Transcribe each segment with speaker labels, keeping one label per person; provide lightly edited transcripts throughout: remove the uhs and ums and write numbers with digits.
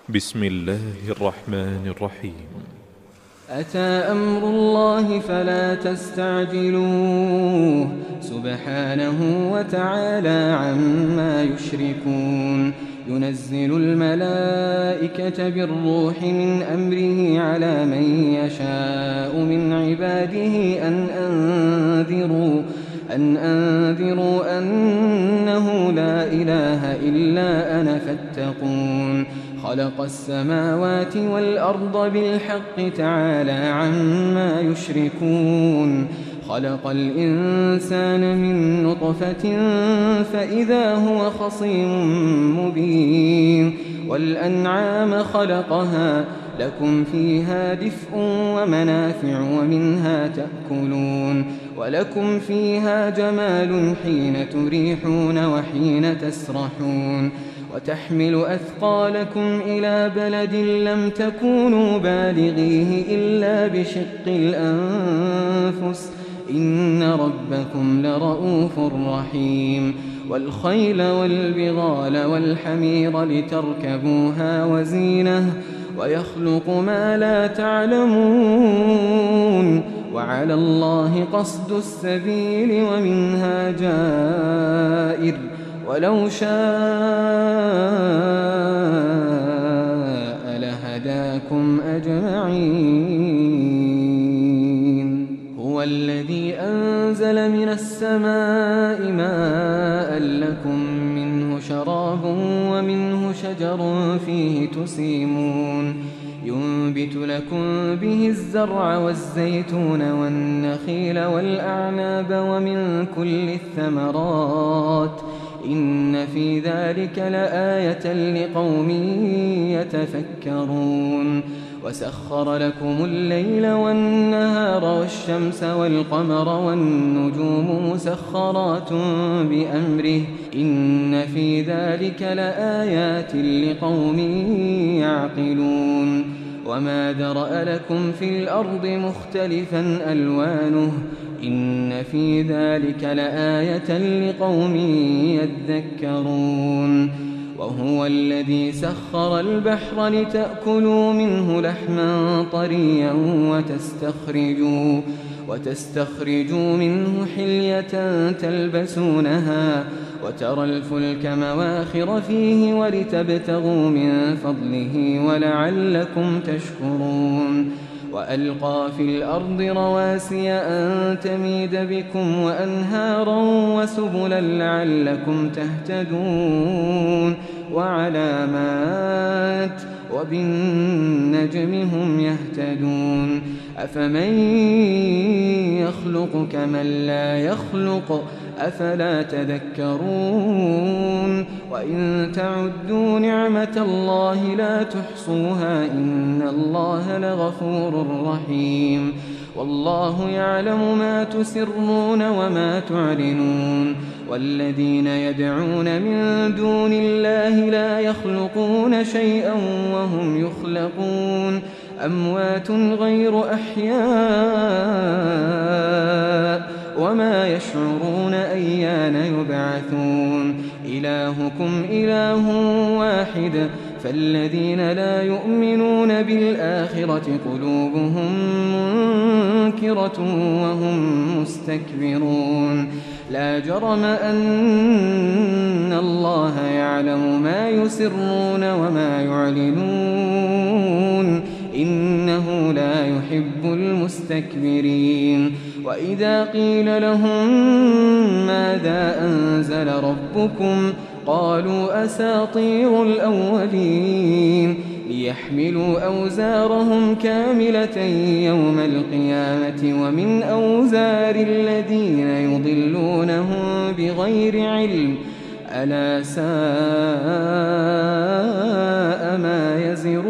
Speaker 1: بسم الله الرحمن الرحيم.
Speaker 2: أتى أمر الله فلا تستعجلوه سبحانه وتعالى عما يشركون. ينزل الملائكة بالروح من أمره على من يشاء من عباده أن أنذروا أنه لا إله إلا أنا فاتقون. خلق السماوات والأرض بالحق تعالى عما يشركون. خلق الإنسان من نطفة فإذا هو خصيم مبين. والأنعام خلقها لكم فيها دفء ومنافع ومنها تأكلون. ولكم فيها جمال حين تريحون وحين تسرحون. وتحمل أثقالكم إلى بلد لم تكونوا بالغيه إلا بشق الأنفس إن ربكم لرؤوف رحيم. والخيل والبغال والحمير لتركبوها وزينة ويخلق ما لا تعلمون. وعلى الله قصد السبيل ومنها جائر ولو شاء لهداكم أجمعين. هو الذي أنزل من السماء ماء لكم منه شراب ومنه شجر فيه تسيمون. ينبت لكم به الزرع والزيتون والنخيل والأعناب ومن كل الثمرات إن في ذلك لآية لقوم يتفكرون. وسخر لكم الليل والنهار والشمس والقمر والنجوم مسخرات بأمره إن في ذلك لآيات لقوم يعقلون. وما ذرأ لكم في الأرض مختلفا ألوانه إن في ذلك لآية لقوم يذكرون. وهو الذي سخر البحر لتأكلوا منه لحما طريا وتستخرجوا منه حلية تلبسونها وترى الفلك مواخر فيه ولتبتغوا من فضله ولعلكم تشكرون. وألقى في الأرض رواسي أن تميد بكم وأنهارا وسبلا لعلكم تهتدون. وعلامات وبالنجم هم يهتدون. أفمن يخلق كمن لا يخلق أفلا تذكرون. وإن تعدوا نعمة الله لا تحصوها إن الله لغفور رحيم. والله يعلم ما تسرون وما تعلنون. والذين يدعون من دون الله لا يخلقون شيئا وهم يخلقون. أموات غير أحياء وما يشعرون أيان يبعثون. إلهكم إله واحد فالذين لا يؤمنون بالآخرة قلوبهم منكرة وهم مستكبرون. لا جرم أن الله يعلم ما يسرون وما يعلنون إنه لا يحب المستكبرين. وإذا قيل لهم ماذا أنزل ربكم قالوا أساطير الأولين ليحملوا أوزارهم كاملة يوم القيامة ومن أوزار الذين يضلونهم بغير علم ألا ساء ما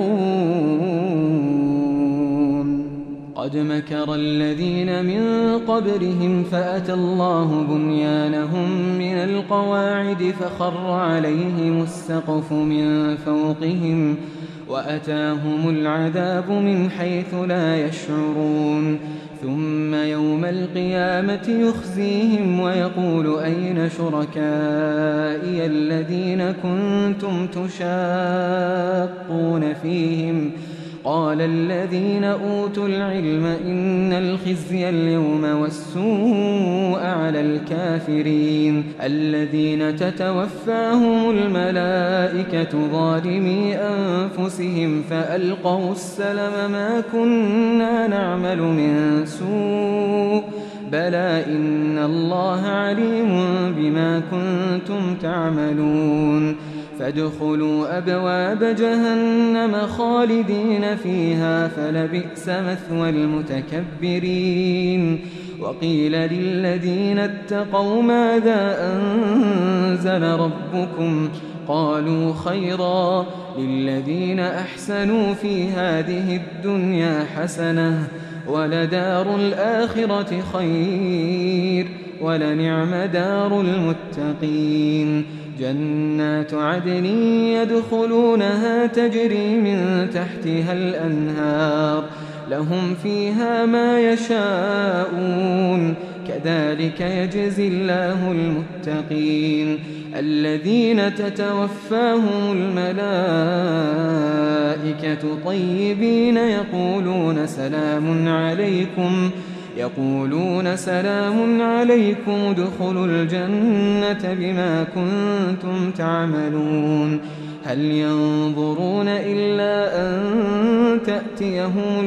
Speaker 2: يزرون. قد مكر الذين من قبلهم فأتى الله بنيانهم من القواعد فخر عليهم السقف من فوقهم وأتاهم العذاب من حيث لا يشعرون. ثم يوم القيامة يخزيهم ويقول أين شركائي الذين كنتم تشاقون فيهم قال الذين أوتوا العلم إن الخزي اليوم والسوء على الكافرين الذين تتوفاهم الملائكة ظالمي أنفسهم فألقوا السلم ما كنا نعمل من سوء بلى إن الله عليم بما كنتم تعملون فادخلوا أبواب جهنم خالدين فيها فلبئس مثوى المتكبرين وقيل للذين اتقوا ماذا أنزل ربكم قالوا خيرا للذين أحسنوا في هذه الدنيا حسنة ولدار الآخرة خير ولنعم دار المتقين جنات عدن يدخلونها تجري من تحتها الأنهار لهم فيها ما يشاءون كذلك يجزي الله المتقين الذين تتوفاهم الملائكة طيبين يقولون سلام عليكم ادخلوا الجنة بما كنتم تعملون هل ينظرون إلا أن تأتيهم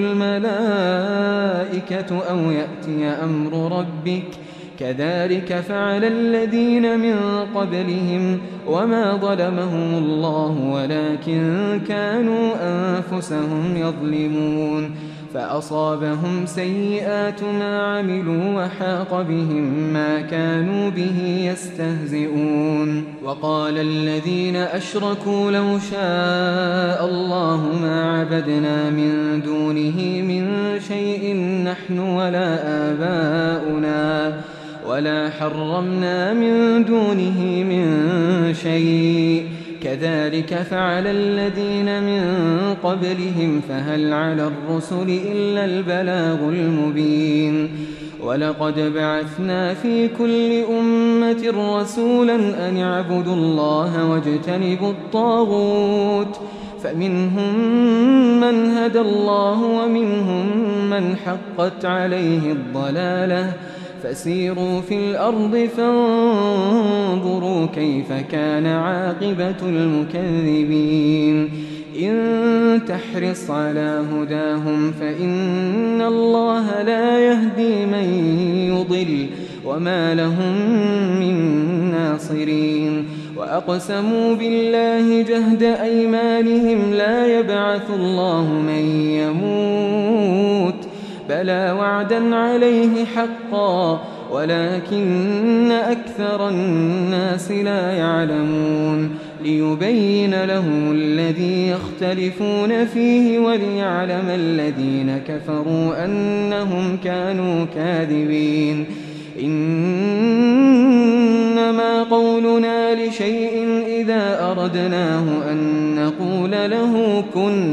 Speaker 2: الملائكة أو يأتي أمر ربك كذلك فعل الذين من قبلهم وما ظلمهم الله ولكن كانوا أنفسهم يظلمون فأصابهم سيئات ما عملوا وحاق بهم ما كانوا به يستهزئون وقال الذين أشركوا لو شاء الله ما عبدنا من دونه من شيء نحن ولا آباؤنا ولا حرمنا من دونه من شيء كذلك فعل الذين من قبلهم فهل على الرسل إلا البلاغ المبين ولقد بعثنا في كل أمة رسولا أن اعبدوا الله واجتنبوا الطاغوت فمنهم من هدى الله ومنهم من حقت عليه الضلالة فسيروا في الأرض فانظروا كيف كان عاقبة المكذبين إن تحرص على هداهم فإن الله لا يهدي من يضل وما لهم من ناصرين وأقسموا بالله جهد أيمانهم لا يبعث الله من يموت بلى وعدا عليه حقا ولكن أكثر الناس لا يعلمون ليبين لهم الذي يختلفون فيه وليعلم الذين كفروا أنهم كانوا كاذبين إنما قولنا لشيء إذا أردناه أن نقول له كن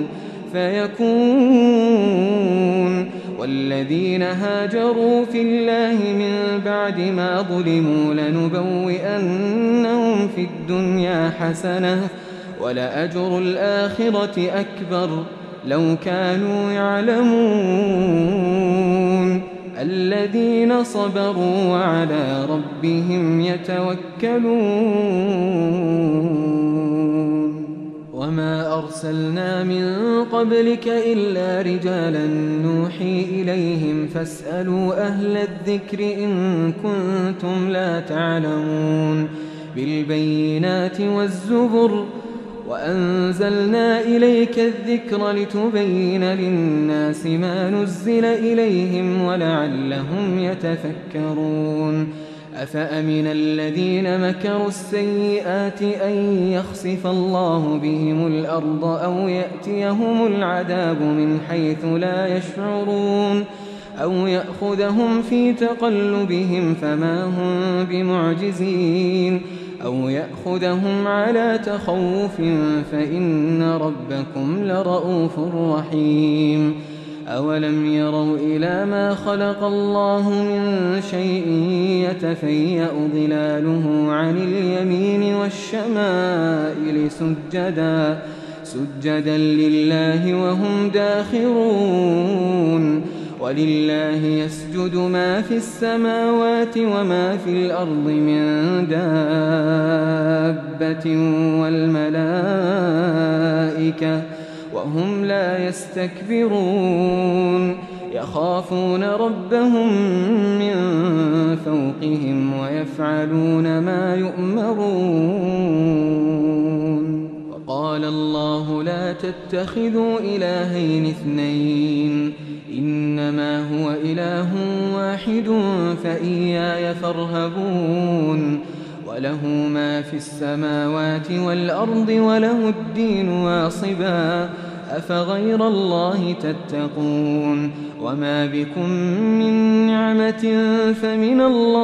Speaker 2: فيكون والذين هاجروا في الله من بعد ما ظلموا لنبوئنهم في الدنيا حسنة ولأجر الآخرة أكبر لو كانوا يعلمون الذين صبروا وعلى ربهم يتوكلون وما أرسلنا من قبلك إلا رجالا نوحي إليهم فاسألوا أهل الذكر إن كنتم لا تعلمون بالبينات والزبر وأنزلنا إليك الذكر لتبين للناس ما نزل إليهم ولعلهم يتفكرون أفأمن الذين مكروا السيئات أن يخسف الله بهم الأرض أو يأتيهم العذاب من حيث لا يشعرون أو يأخذهم في تقلبهم فما هم بمعجزين أو يأخذهم على تخوف فإن ربكم لرؤوف رحيم أولم يروا إلى ما خلق الله من شيء يتفيأ ظلاله عن اليمين والشمائل سجدا لله وهم داخرون ولله يسجد ما في السماوات وما في الأرض من دابة والملائكة وهم لا يستكبرون يخافون ربهم من فوقهم ويفعلون ما يؤمرون. وقال الله لا تتخذوا إلهين اثنين إنما هو إله واحد فإياي فارهبون وله ما في السماوات والأرض وله الدين واصبا أفغير الله تتقون وما بكم من نعمة فمن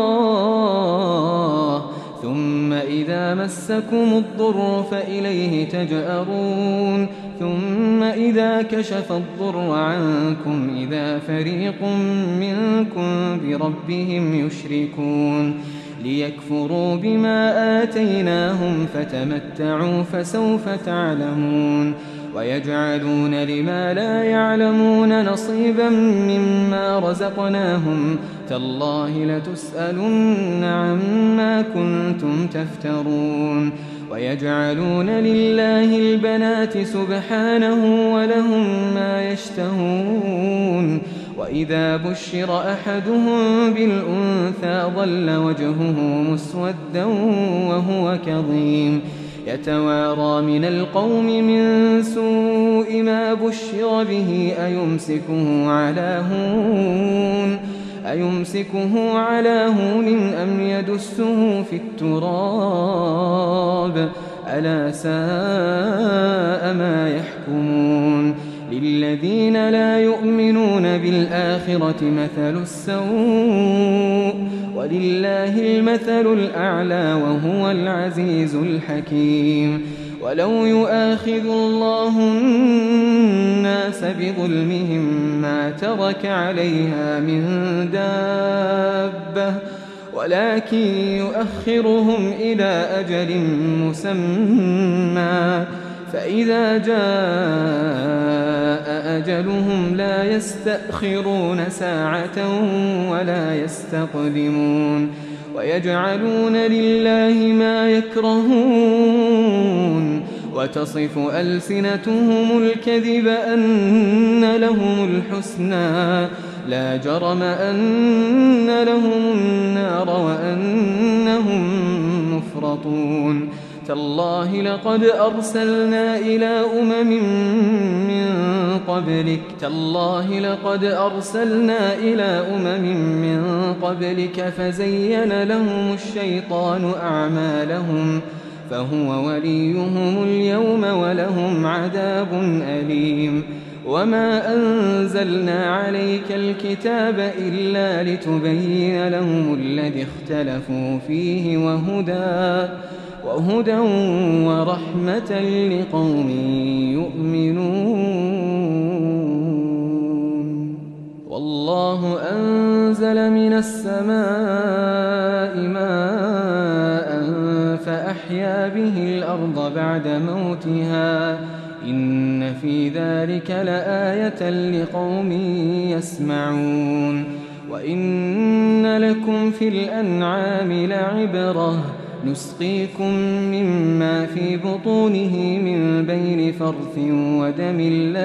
Speaker 2: الله ثم إذا مسكم الضر فإليه تجأرون ثم إذا كشف الضر عنكم إذا فريق منكم بربهم يشركون ليكفروا بما آتيناهم فتمتعوا فسوف تعلمون ويجعلون لما لا يعلمون نصيبا مما رزقناهم تالله لتسألن عما كنتم تفترون ويجعلون لله البنات سبحانه ولهم ما يشتهون وإذا بشر أحدهم بالأنثى ظل وجهه مسودا وهو كظيم يتوارى من القوم من سوء ما بشر به أيمسكه على هون أم يدسه في التراب ألا ساء ما يحكمون للذين لا يؤمنون بالآخرة مثل السوء ولله المثل الأعلى وهو العزيز الحكيم ولو يؤاخذ الله الناس بظلمهم ما ترك عليها من دابة ولكن يؤخرهم إلى أجل مسمى فإذا جاء أجلهم لا يستأخرون ساعة ولا يستقدمون ويجعلون لله ما يكرهون وتصف ألسنتهم الكذب أن لهم الحسنى لا جرم أن لهم النار وأنهم مفرطون تالله لقد أرسلنا إلى أمم من قبلك فزين لهم الشيطان أعمالهم فهو وليهم اليوم ولهم عذاب أليم وما أنزلنا عليك الكتاب إلا لتبين لهم الذي اختلفوا فيه وهدى ورحمة لقوم يؤمنون والله أنزل من السماء ماء فأحيا به الأرض بعد موتها إن في ذلك لآية لقوم يسمعون وإن لكم في الأنعام لعبرة نسقيكم مما في بطونه من بين فرث ودم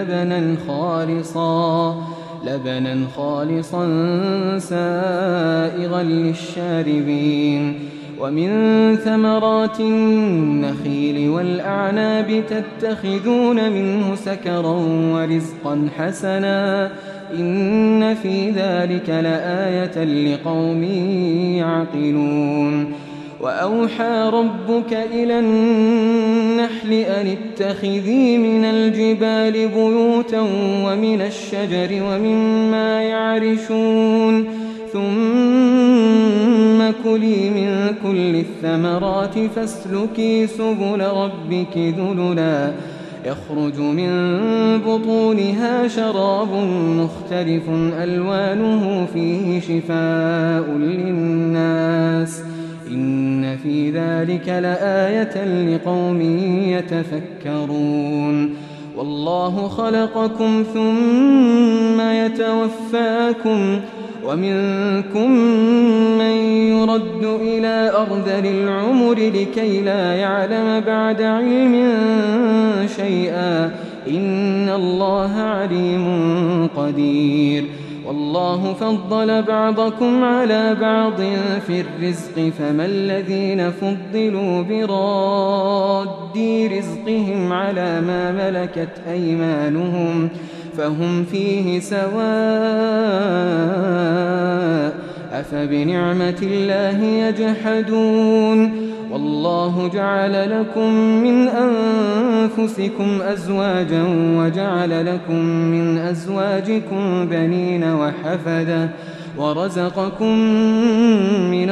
Speaker 2: لبنا خالصا سائغا للشاربين ومن ثمرات النخيل والأعناب تتخذون منه سكرا ورزقا حسنا إن في ذلك لآية لقوم يعقلون وأوحى ربك إلى النحل أن اتخذي من الجبال بيوتا ومن الشجر ومما يعرشون ثم كلي من كل الثمرات فاسلكي سبل ربك ذللا يخرج من بطونها شراب مختلف ألوانه فيه شفاء للناس إن في ذلك لآية لقوم يتفكرون والله خلقكم ثم يتوفاكم ومنكم من يرد إلى أرذل العمر لكي لا يعلم بعد علم شيئا إن الله عليم قدير والله فضل بعضكم على بعض في الرزق فما الذين فضلوا براد رزقهم على ما ملكت أيمانهم فهم فيه سواء أفبنعمة الله يجحدون والله جعل لكم من أنفسكم أزواجا وجعل لكم من أزواجكم بنين وحفدة ورزقكم من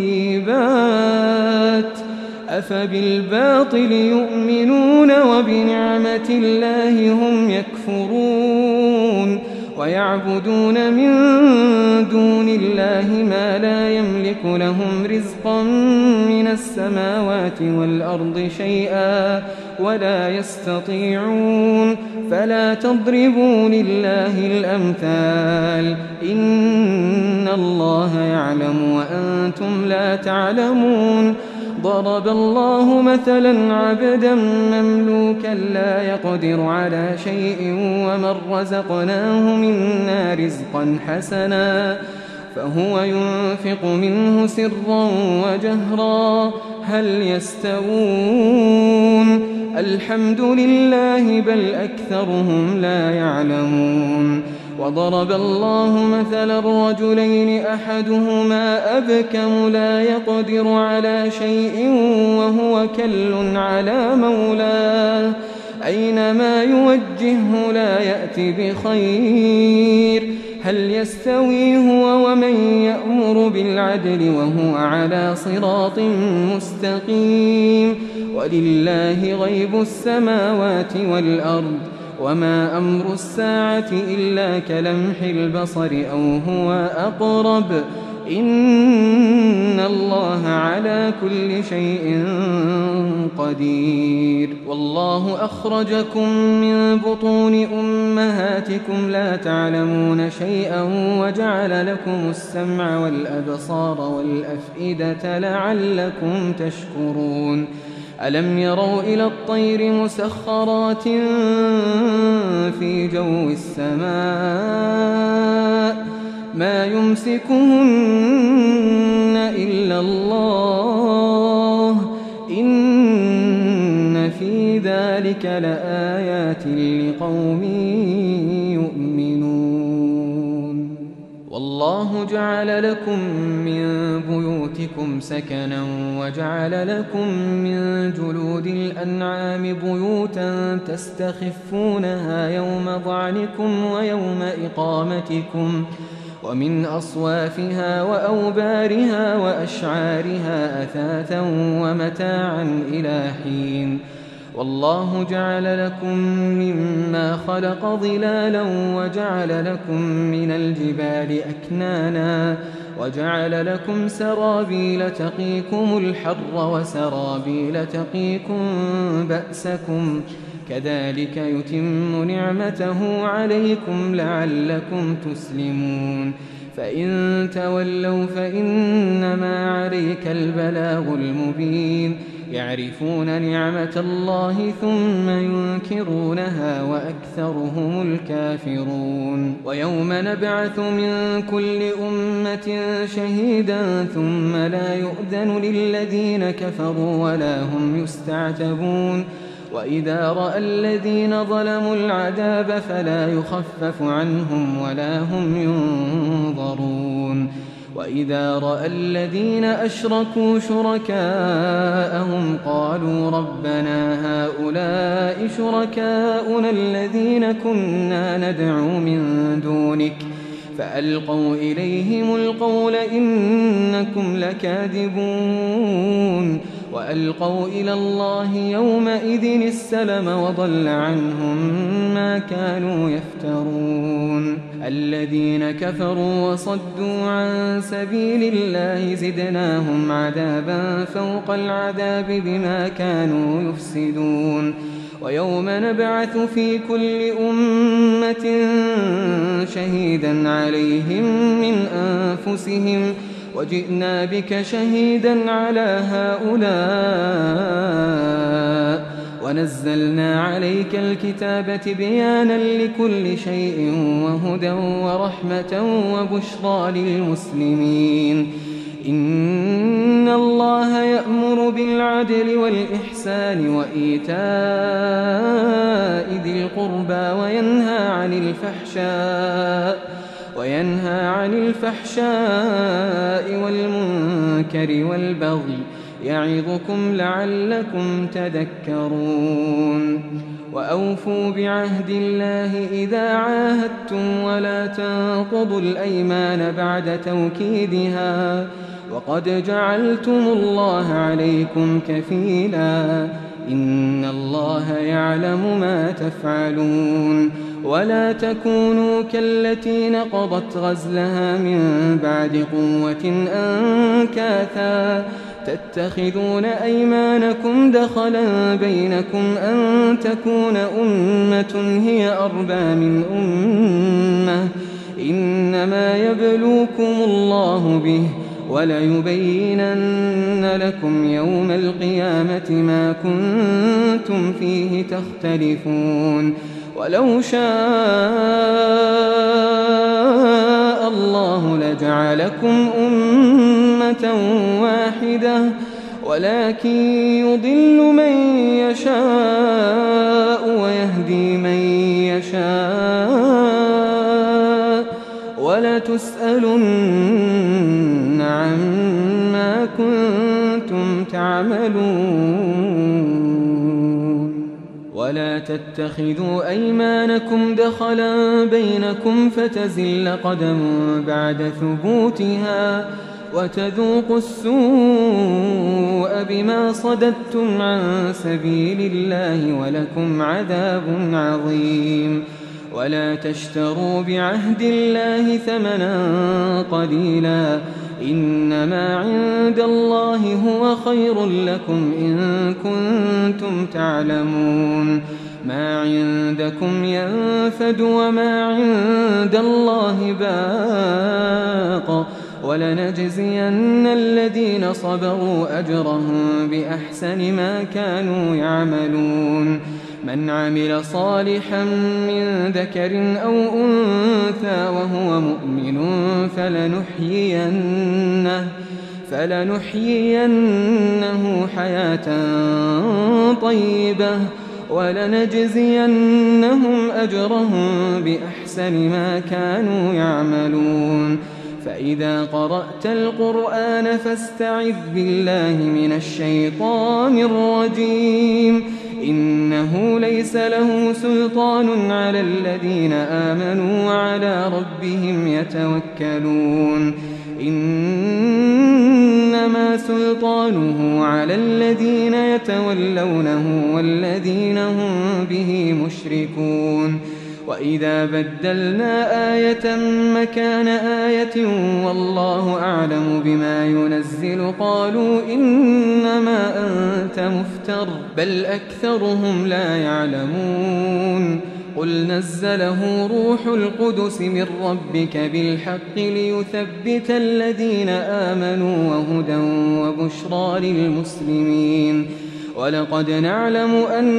Speaker 2: الطيبات أفبالباطل يؤمنون وبنعمة الله هم يكفرون ويعبدون من دون الله ما لا يملك لهم رزقا من السماوات والأرض شيئا ولا يستطيعون فلا تضربوا لله الأمثال إن الله يعلم وأنتم لا تعلمون ضرب الله مثلا عبدا مملوكا لا يقدر على شيء ومن رزقناه منا رزقا حسنا فهو ينفق منه سرا وجهرا هل يستوون الحمد لله بل أكثرهم لا يعلمون وضرب الله مثلا رجلين أحدهما أبكم لا يقدر على شيء وهو كل على مولاه أينما يوجهه لا يأتي بخير هل يستوي هو ومن يأمر بالعدل وهو على صراط مستقيم ولله غيب السماوات والأرض وما أمر الساعة إلا كلمح البصر أو هو أقرب إن الله على كل شيء قدير والله أخرجكم من بطون أمهاتكم لا تعلمون شيئا وجعل لكم السمع والأبصار والأفئدة لعلكم تشكرون ألم يروا إلى الطير مسخرات في جو السماء ما يمسكهن إلا الله إن في ذلك لآيات لقوم يؤمنون والله جعل لكم من بيوتكم سكنا وجعل لكم من جلود الأنعام بيوتا تستخفونها يوم ظعنكم ويوم إقامتكم ومن أصوافها وأوبارها وأشعارها أثاثا ومتاعا إلى حين والله جعل لكم مما خلق ظلالا وجعل لكم من الجبال أكنانا وجعل لكم سرابيل تقيكم الحر وسرابيل تقيكم بأسكم كذلك يتم نعمته عليكم لعلكم تسلمون فإن تولوا فإنما عليك البلاغ المبين يعرفون نعمة الله ثم ينكرونها وأكثرهم الكافرون ويوم نبعث من كل أمة شهيدا ثم لا يؤذن للذين كفروا ولا هم يستعتبون وإذا رأى الذين ظلموا العذاب فلا يخفف عنهم ولا هم ينظرون وإذا رأى الذين أشركوا شركاءهم قالوا ربنا هؤلاء شركاؤنا الذين كنا ندعو من دونك فألقوا إليهم القول إنكم لكاذبون وألقوا إلى الله يومئذ السلم وضل عنهم ما كانوا يفترون. الذين كفروا وصدوا عن سبيل الله زدناهم عذابا فوق العذاب بما كانوا يفسدون. ويوم نبعث في كل أمة شهيدا عليهم من أنفسهم وجئنا بك شهيدا على هؤلاء ونزلنا عليك الكتاب بيانا لكل شيء وهدى ورحمة وبشرى للمسلمين. إن الله يأمر بالعدل والإحسان وإيتاء ذي القربى وينهى عن الفحشاء والمنكر والبغي يعظكم لعلكم تذكرون. وأوفوا بعهد الله إذا عاهدتم ولا تنقضوا الأيمان بعد توكيدها وقد جعلتم الله عليكم كفيلا إن الله يعلم ما تفعلون. ولا تكونوا كالتي نقضت غزلها من بعد قوة أنكاثا تتخذون أيمانكم دخلا بينكم أن تكون أمة هي أربى من أمة إنما يبلوكم الله به وليبينن لكم يوم القيامة ما كنتم فيه تختلفون. ولو شاء الله لجعلكم أمة واحدة ولكن يضل من يشاء ويهدي من يشاء ولتسألن عما كنتم تعملون. ولا تتخذوا أيمانكم دخلا بينكم فتزل قدم بعد ثبوتها وتذوقوا السوء بما صددتم عن سبيل الله ولكم عذاب عظيم. ولا تشتروا بعهد الله ثمنا قليلا إنما عند الله هو خير لكم إن كنتم تعلمون. ما عندكم ينفد وما عند الله باق ولنجزين الذين صبروا أجرهم بأحسن ما كانوا يعملون. من عمل صالحا من ذكر أو أنثى وهو مؤمن فلنحيينه حياة طيبة ولنجزينهم أجرهم بأحسن ما كانوا يعملون. فإذا قرأت القرآن فاستعذ بالله من الشيطان الرجيم إنه ليس له سلطان على الذين آمنوا وعلى ربهم يتوكلون. إنما سلطانه على الذين يتولونه والذين هم به مشركون. وإذا بدلنا آية مكان آية والله أعلم بما ينزل قالوا إنما أنت مفتر بل أكثرهم لا يعلمون. قل نزله روح القدس من ربك بالحق ليثبت الذين آمنوا وهدى وبشرى للمسلمين. ولقد نعلم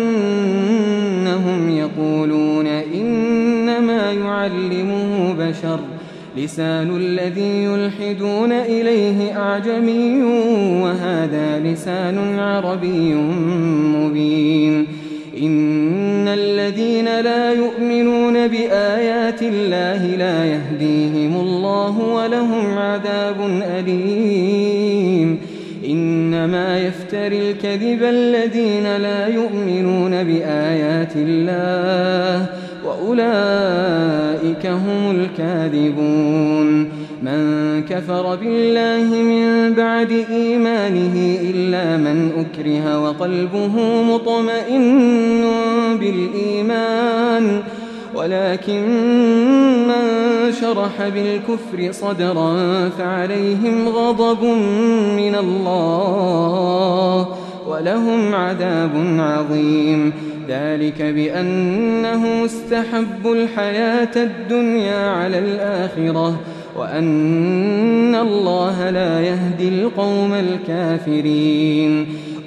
Speaker 2: أنهم يقولون إنما يعلمه بشر لسان الذي يلحدون إليه أعجمي وهذا لسان عربي مبين. إن الذين لا يؤمنون بآيات الله لا يهديهم الله ولهم عذاب أليم. إنما يفتري الكذب الذين لا يؤمنون بآيات الله وأولئك هم الكاذبون. من كفر بالله من بعد إيمانه إلا من أكره وقلبه مطمئن بالإيمان ولكن من شرح بالكفر صدرا فعليهم غضب من الله ولهم عذاب عظيم ذلك بأنه استحبوا الحياة الدنيا على الآخرة وأن الله لا يهدي القوم الكافرين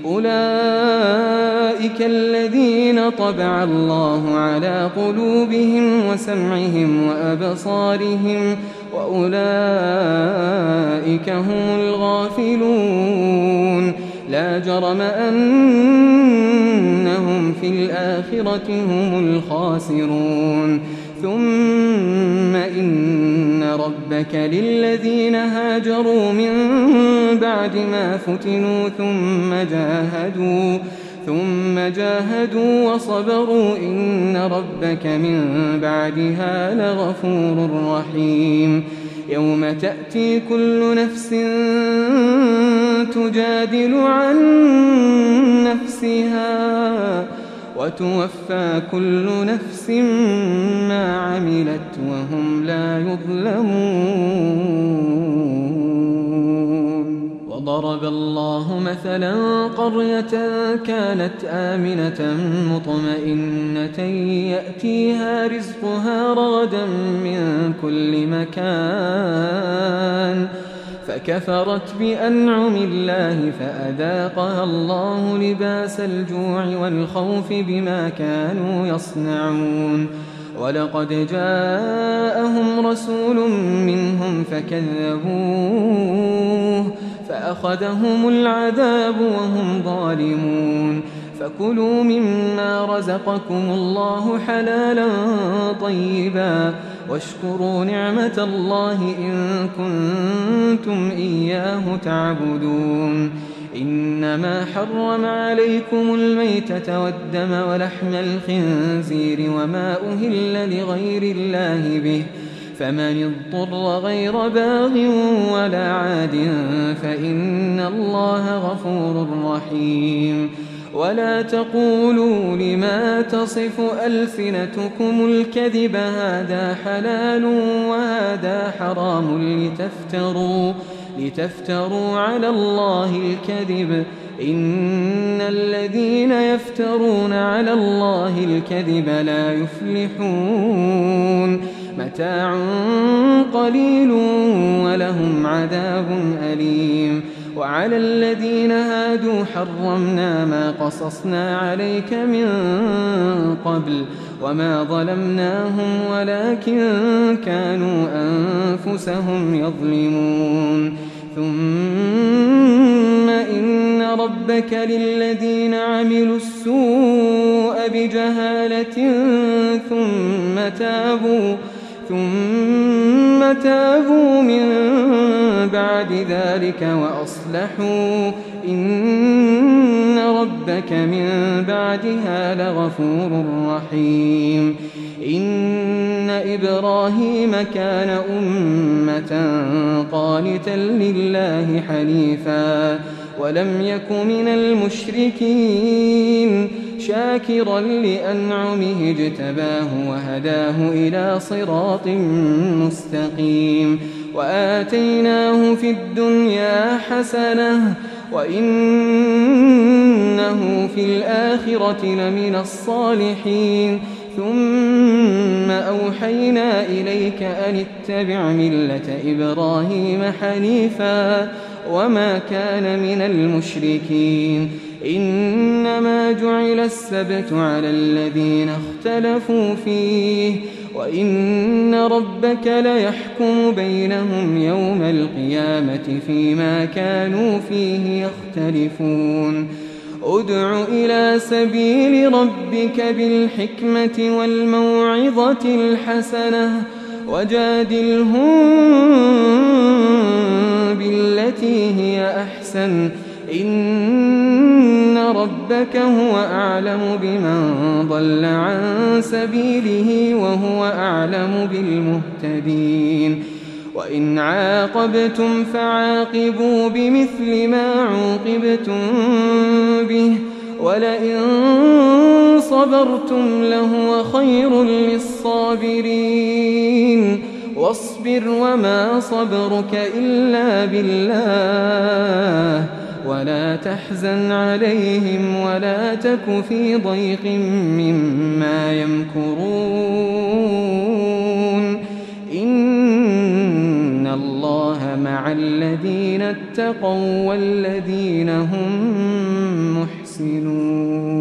Speaker 2: أولئك الذين طبع الله على قلوبهم وسمعهم وأبصارهم وأولئك هم الغافلون لا جرم أنهم في الآخرة هم الخاسرون ثم إن ربك للذين هاجروا من بعد ما فتنوا ثم جاهدوا وصبروا إن ربك من بعدها لغفور رحيم يوم تأتي كل نفس تجادل عن نفسها وتوفى كل نفس ما عملت وهم لا يظلمون وضرب الله مثلا قرية كانت آمنة مطمئنة يأتيها رزقها رغدا من كل مكان فكفرت بأنعم الله فأذاقها الله لباس الجوع والخوف بما كانوا يصنعون ولقد جاءهم رسول منهم فكذبوه فأخذهم العذاب وهم ظالمون فكلوا مما رزقكم الله حلالا طيبا واشكروا نعمة الله إن كنتم إياه تعبدون إنما حرم عليكم الميتة والدم ولحم الخنزير وما أهل لغير الله به فمن اضطر غير باغ ولا عاد فإن الله غفور رحيم ولا تقولوا لما تصف ألسنتكم الكذب هذا حلال وهذا حرام لتفتروا على الله الكذب إن الذين يفترون على الله الكذب لا يفلحون متاع قليل ولهم عذاب أليم وعلى الذين هادوا حرمنا ما قصصنا عليك من قبل وما ظلمناهم ولكن كانوا أنفسهم يظلمون ثم إن ربك للذين عملوا السوء بجهالة ثم تابوا من بعد ذلك وأصلحوا إن ربك من بعدها لغفور رحيم إن إبراهيم كان أمة قانتا لله حنيفا ولم يك من المشركين شاكرا لأنعمه اجتباه وهداه إلى صراط مستقيم وآتيناه في الدنيا حسنة وإنه في الآخرة لمن الصالحين ثم أوحينا إليك أن اتبع ملة إبراهيم حنيفا وما كان من المشركين إنما جعل السبت على الذين اختلفوا فيه وإن ربك ليحكم بينهم يوم القيامة فيما كانوا فيه يختلفون ادع إلى سبيل ربك بالحكمة والموعظة الحسنة وجادلهم بالتي هي أحسن إن ربك هو أعلم بمن ضل عن سبيله وهو أعلم بالمهتدين وإن عاقبتم فعاقبوا بمثل ما عوقبتم به ولئن صبرتم لهو خير للصابرين واصبر وما صبرك إلا بالله ولا تحزن عليهم ولا تك في ضيق مما يمكرون إن الله مع الذين اتقوا والذين هم محسنون.